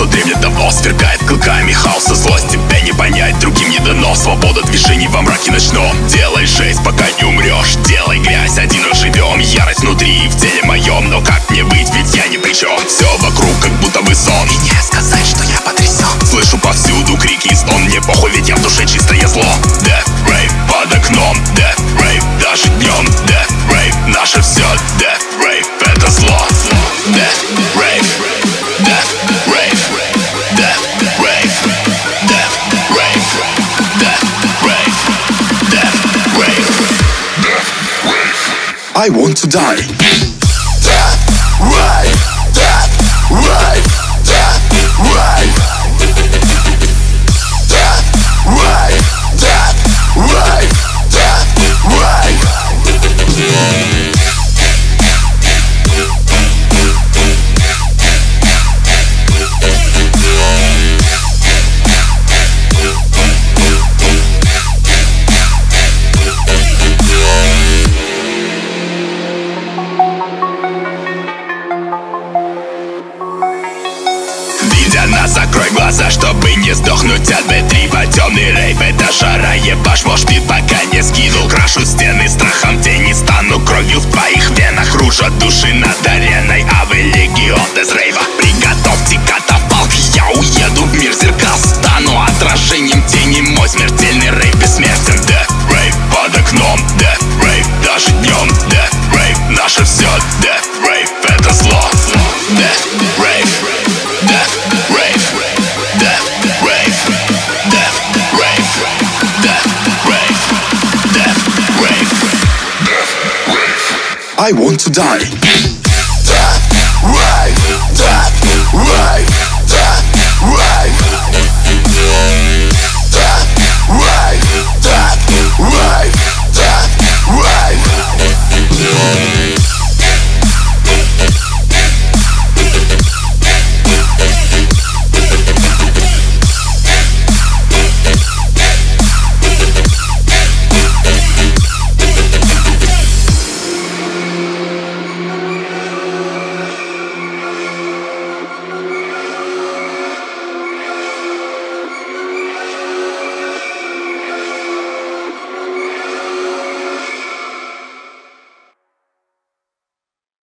дремлет давно, сверкает клыками хаоса злость. Тебя не понять, другим не дано. Свобода движений во мраке ночном. Делай жесть, пока не умрешь. Делай грязь, один раз живем. Ярость внутри, в теле моем. Но как мне быть, ведь я ни при чем. Все вокруг как будто бы сон. И не сказать, что я потрясен. Слышу повсюду крики и стон. Мне похуй, ведь я в душе чистое зло. Death Rave под окном. Death Rave даже днем. Death Rave наше все. Death Rave это зло. Death Rave. Death Rave. Death Rave. Death Rave. Death Rave. Death Rave. Death Rave. I want to die. Death Rave. Death Rave. Death Rave. Death Rave. Death Rave. Death Rave. Закрой глаза, чтобы не сдохнуть от бэтрива. Темный рейв, это жара, ебашь мошпит, пока не скинул. Крашу стены страхом, тени стану кровью в твоих венах. Кружат души над ареной, а вы легион из рейва. Приготовьте катафалк, я уеду в мир зеркал. Стану отражением тени, мой смертельный рейв бессмертен. Death Rave под окном, Death Rave даже днем. Death Rave наше все, Death Rave это зло. Death Rave. Death Rave. Death Rave. Death Rave. Death Rave. Death Rave. Death Rave. I want to die.